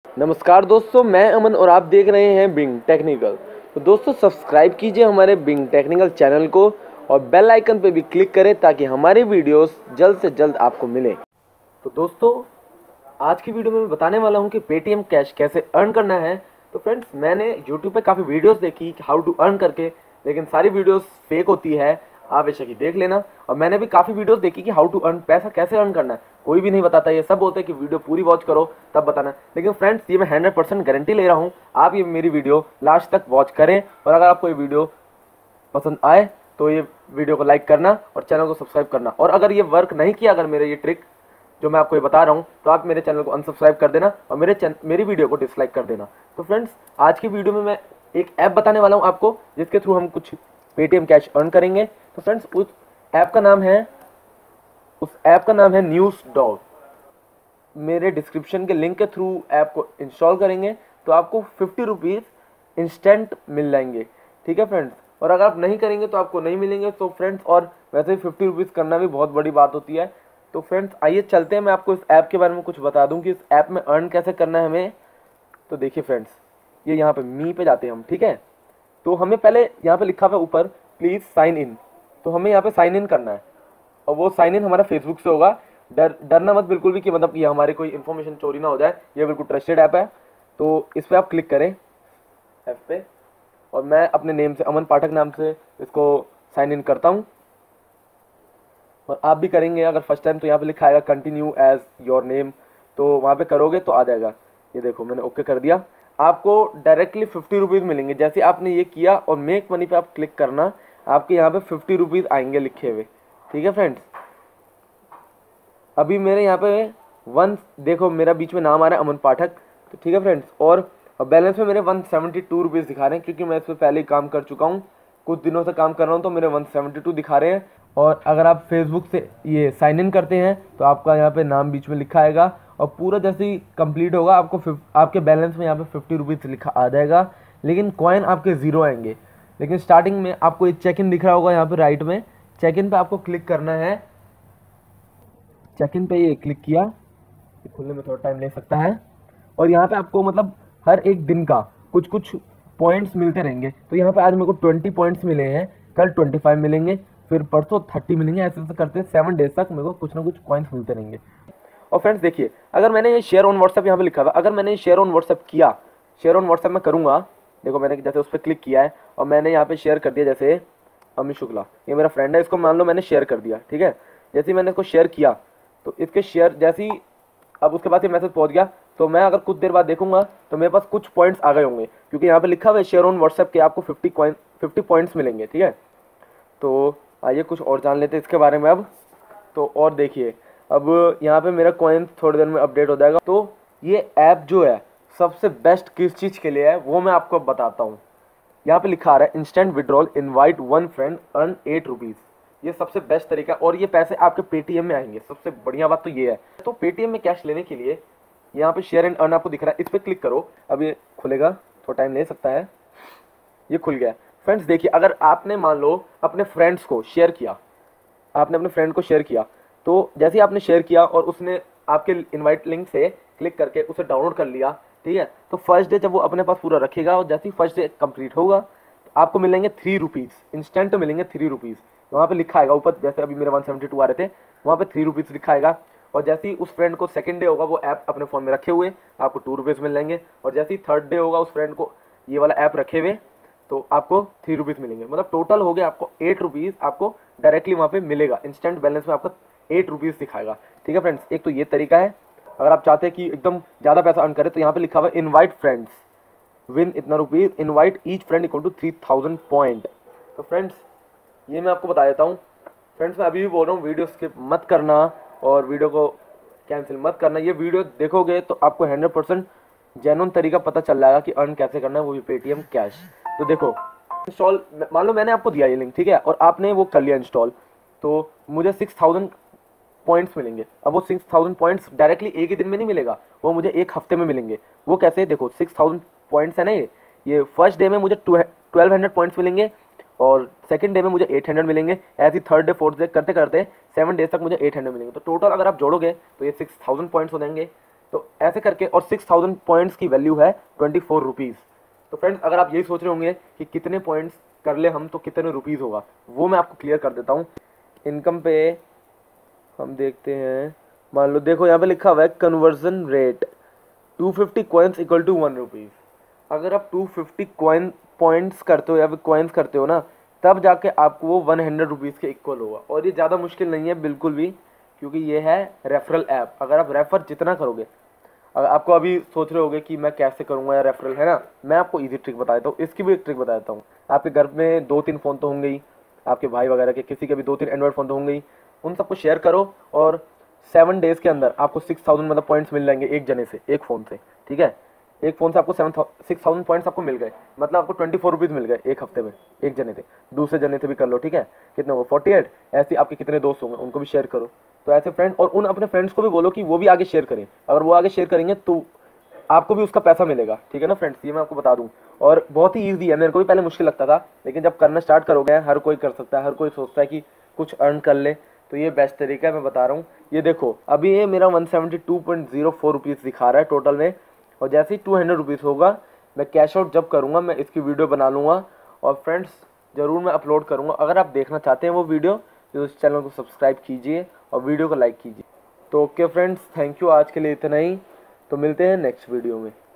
नमस्कार दोस्तों, मैं अमन और आप देख रहे हैं बिंग टेक्निकल। तो दोस्तों सब्सक्राइब कीजिए हमारे बिंग टेक्निकल चैनल को और बेल आइकन पे भी क्लिक करें ताकि हमारी वीडियोस जल्द से जल्द आपको मिले। तो दोस्तों आज की वीडियो में मैं बताने वाला हूं कि पेटीएम कैश कैसे अर्न करना है। तो फ्रेंड्स मैंने यूट्यूब पे काफ़ी वीडियोस देखी कि हाउ टू अर्न करके, लेकिन सारी वीडियोस फेक होती है, आप बेशक ही देख लेना। और मैंने भी काफ़ी वीडियोस देखी कि हाउ टू अर्न, पैसा कैसे अर्न करना है, कोई भी नहीं बताता। ये सब बोलते हैं कि वीडियो पूरी वॉच करो तब बताना। लेकिन फ्रेंड्स ये मैं 100% गारंटी ले रहा हूँ, आप ये मेरी वीडियो लास्ट तक वॉच करें और अगर आपको ये वीडियो पसंद आए तो ये वीडियो को लाइक करना और चैनल को सब्सक्राइब करना। और अगर ये वर्क नहीं किया, अगर मेरे ये ट्रिक जो मैं आपको ये बता रहा हूँ, तो आप मेरे चैनल को अनसब्सक्राइब कर देना और मेरी वीडियो को डिसलाइक कर देना। तो फ्रेंड्स आज की वीडियो में मैं एक ऐप बताने वाला हूँ आपको, जिसके थ्रू हम कुछ पेटीएम कैश अर्न करेंगे। तो फ्रेंड्स उस ऐप का नाम है न्यूज़ डॉग। मेरे डिस्क्रिप्शन के लिंक के थ्रू ऐप को इंस्टॉल करेंगे तो आपको 50 रुपीज़ इंस्टेंट मिल जाएंगे। ठीक है फ्रेंड्स, और अगर आप नहीं करेंगे तो आपको नहीं मिलेंगे। तो फ्रेंड्स, और वैसे भी 50 रुपीज़ करना भी बहुत बड़ी बात होती है। तो फ्रेंड्स आइए चलते हैं, मैं आपको इस ऐप के बारे में कुछ बता दूं कि इस ऐप में अर्न कैसे करना है हमें। तो देखिए फ्रेंड्स, ये यहाँ पे मी पे जाते हैं हम। ठीक है, तो हमें पहले यहाँ पे लिखा हुआ है ऊपर प्लीज़ साइन इन, तो हमें यहाँ पे साइन इन करना है और वो साइन इन हमारा फेसबुक से होगा। डरना मत बिल्कुल भी कि मतलब ये हमारी कोई इन्फॉर्मेशन चोरी ना हो जाए, ये बिल्कुल ट्रस्टेड ऐप है। तो इस पर आप क्लिक करें ऐप पे, और मैं अपने नेम से, अमन पाठक नाम से, इसको साइन इन करता हूँ। और आप भी करेंगे अगर फर्स्ट टाइम, तो यहाँ पे लिखा आएगा कंटिन्यू एज योर नेम, तो वहाँ पे करोगे तो आ जाएगा। ये देखो मैंने ओके कर दिया। आपको डायरेक्टली 50 रुपीज़ मिलेंगे। जैसे आपने ये किया और मेक मनी पे आप क्लिक करना, आपके यहाँ पे 50 रुपीज़ आएंगे लिखे हुए। ठीक है फ्रेंड्स, अभी मेरे यहाँ पे देखो मेरा बीच में नाम आ रहा है अमन पाठक। तो ठीक है फ्रेंड्स, और बैलेंस में मेरे 172 रुपीज़ दिखा रहे हैं, क्योंकि मैं इस पर पहले ही काम कर चुका हूँ, कुछ दिनों से काम कर रहा हूँ, तो मेरे 172 दिखा रहे हैं। और अगर आप फेसबुक से ये साइन इन करते हैं तो आपका यहाँ पे नाम बीच में लिखा आएगा, और पूरा जैसे ही कंप्लीट होगा आपके बैलेंस में यहाँ पे 50 रुपीज़ लिखा आ जाएगा। लेकिन कॉइन आपके ज़ीरो आएंगे। लेकिन स्टार्टिंग में आपको एक चेक इन दिख रहा होगा यहाँ पे राइट में, चेक इन पे आपको क्लिक करना है। चेक इन पे ये क्लिक किया, ये खुलने में थोड़ा टाइम ले सकता है। और यहाँ पे आपको मतलब हर एक दिन का कुछ कुछ पॉइंट्स मिलते रहेंगे। तो यहाँ पे आज मेरे को 20 पॉइंट्स मिले हैं, कल 25 मिलेंगे, फिर परसों 30 मिलेंगे। ऐसे ऐसे करते 7 डेज तक मेरे को कुछ ना कुछ पॉइंट्स मिलते रहेंगे। और फ्रेंड्स देखिए, अगर मैंने ये शेयर ऑन व्हाट्सएप यहाँ पे लिखा हुआ, अगर मैंने शेयर ऑन व्हाट्सएप किया, शेयर ऑन व्हाट्सएप में करूँगा, देखो मैंने जैसे उस पर क्लिक किया है और मैंने यहाँ पे शेयर कर दिया। जैसे अमित शुक्ला, ये मेरा फ्रेंड है, इसको मान लो मैंने शेयर कर दिया। ठीक है, जैसे ही मैंने इसको शेयर किया तो इसके शेयर जैसे ही अब उसके बाद ये मैसेज पहुंच गया, तो मैं अगर कुछ देर बाद देखूंगा तो मेरे पास कुछ पॉइंट्स आ गए होंगे, क्योंकि यहाँ पे लिखा हुआ है शेयर ऑन व्हाट्सएप के आपको 50 पॉइंट्स मिलेंगे। ठीक है, तो आइए कुछ और जान लेते हैं इसके बारे में अब। तो और देखिए, अब यहाँ पे मेरा कॉइन थोड़ी देर में अपडेट हो जाएगा। तो ये ऐप जो है सबसे बेस्ट किस चीज़ के लिए है वो मैं आपको बताता हूँ। यहाँ पे लिखा आ रहा है instant withdrawal, invite one friend, earn 8 rupees. ये सबसे बेस्ट तरीका, और ये पैसे आपके पेटीएम में आएंगे। सबसे बढ़िया बात तो ये है। तो पेटीएम में कैश लेने के लिए यहाँ पे शेयर एंड अर्न आपको दिख रहा है, इस पर क्लिक करो। अब ये खुलेगा, थोड़ा टाइम ले सकता है। ये खुल गया। फ्रेंड्स देखिए, अगर आपने मान लो अपने फ्रेंड्स को शेयर किया, आपने अपने फ्रेंड को शेयर किया, तो जैसे ही आपने शेयर किया और उसने आपके इनवाइट लिंक से क्लिक करके उसे डाउनलोड कर लिया, ठीक है, तो फर्स्ट डे जब वो अपने पास पूरा रखेगा और जैसे ही फर्स्ट डे कंप्लीट होगा तो आपको मिलेंगे 3 रुपीज़ इंस्टेंट, मिलेंगे 3 रुपीज़। वहाँ पे लिखा आएगा ऊपर, जैसे अभी मेरे 172 आ रहे थे, वहाँ पे 3 रुपीज़ लिखा आएगा। और जैसे ही उस फ्रेंड को सेकंड डे होगा, वो ऐप अपने फ़ोन में रखे हुए, आपको 2 रुपीज़ मिल जाएंगे। और जैसे ही थर्ड डे होगा, उस फ्रेंड को ये वाला ऐप रखे हुए, तो आपको 3 रुपीज़ मिलेंगे। मतलब टोटल हो गया आपको 8 रुपीज़ आपको डायरेक्टली वहाँ पे मिलेगा। इंस्टेंट बैलेंस में आपको 8 रुपीज़ दिखाएगा। ठीक है फ्रेंड्स, एक तो ये तरीका है। अगर आप चाहते हैं कि एकदम ज़्यादा पैसा अर्न करें, तो यहाँ पे लिखा हुआ है इनवाइट फ्रेंड्स, विन इतना rupees, invite each friend equal to 3000 point. तो फ्रेंड्स ये मैं आपको बता देता हूँ। फ्रेंड्स मैं अभी भी बोल रहा हूँ, वीडियो स्किप मत करना और वीडियो को कैंसिल मत करना। ये वीडियो देखोगे तो आपको 100% जेन्युइन तरीका पता चल जाएगा कि अर्न कैसे करना है, वो भी पेटीएम कैश। तो देखो इंस्टॉल, मान लो मैंने आपको दिया ये लिंक, ठीक है, और आपने वो कर लिया इंस्टॉल, तो मुझे 6000 पॉइंट्स मिलेंगे। अब वो 6000 पॉइंट्स डायरेक्टली एक ही दिन में नहीं मिलेगा, वो मुझे एक हफ्ते में मिलेंगे। वो कैसे, देखो 6000 पॉइंट्स है ना, ये फर्स्ट डे में मुझे 1200 पॉइंट्स मिलेंगे और सेकंड डे में मुझे 800 मिलेंगे। ऐसे ही थर्ड डे फोर्थ डे करते करते 7 डेज तक मुझे 800 मिलेंगे। तो टोटल अगर आप जोड़ोगे तो ये 6000 पॉइंट्स हो जाएंगे। तो ऐसे करके, और 6000 पॉइंट्स की वैल्यू है 24 रुपीज़। तो फ्रेंड्स अगर आप यही सोच रहे होंगे कि कितने पॉइंट्स कर ले हम तो कितने रुपीज़ होगा, वो मैं आपको क्लियर कर देता हूँ। इनकम पे हम देखते हैं, मान लो देखो यहाँ पे लिखा हुआ है conversion rate 250 coins equal to 1 rupees. अगर आप 250 कॉइन पॉइंट्स करते हो या फिर कॉइन्स करते हो ना, तब जाके आपको वो 100 रुपीज़ के इक्वल होगा। और ये ज़्यादा मुश्किल नहीं है बिल्कुल भी, क्योंकि ये है रेफरल ऐप। अगर आप रेफर जितना करोगे, अगर आपको अभी सोच रहे होगे कि मैं कैसे करूँगा या रेफरल, है ना, मैं आपको ईजी ट्रिक बता देता हूँ। इसकी भी एक ट्रिक बता देता हूँ। आपके घर में 2-3 फ़ोन तो होंगे ही, आपके भाई वगैरह के किसी के भी 2-3 एंड्रॉइड फ़ोन तो होंगे ही, उन सबको शेयर करो और 7 डेज़ के अंदर आपको 6000 मतलब पॉइंट्स मिल जाएंगे एक जने से, एक फ़ोन से। ठीक है, एक फ़ोन से आपको 6000 पॉइंट्स आपको मिल गए, मतलब आपको 24 रुपीज़ मिल गए एक हफ्ते में एक जने से। दूसरे जने से भी कर लो, ठीक है, कितने हो 48। ऐसे आपके कितने दोस्त होंगे उनको भी शेयर करो। तो ऐसे फ्रेंड, और उन अपने फ्रेंड्स को भी बोलो कि वो भी आगे शेयर करें। अगर वो आगे शेयर करेंगे तो आपको भी उसका पैसा मिलेगा। ठीक है ना फ्रेंड्स, ये मैं आपको बता दूं। और बहुत ही ईजी है, मेरे को भी पहले मुश्किल लगता था, लेकिन जब करना स्टार्ट करोगे, हर कोई कर सकता है, हर कोई सोचता है कि कुछ अर्न कर ले, तो ये बेस्ट तरीका है, मैं बता रहा हूँ। ये देखो अभी ये मेरा 172.04 रुपीज़ दिखा रहा है टोटल में, और जैसे ही 200 रुपीज़ होगा, मैं कैश आउट जब करूँगा मैं इसकी वीडियो बना लूँगा, और फ्रेंड्स ज़रूर मैं अपलोड करूँगा। अगर आप देखना चाहते हैं वो वीडियो, तो इस चैनल को सब्सक्राइब कीजिए और वीडियो को लाइक कीजिए। तो ओके फ्रेंड्स, थैंक यू, आज के लिए इतना ही। तो मिलते हैं नेक्स्ट वीडियो में।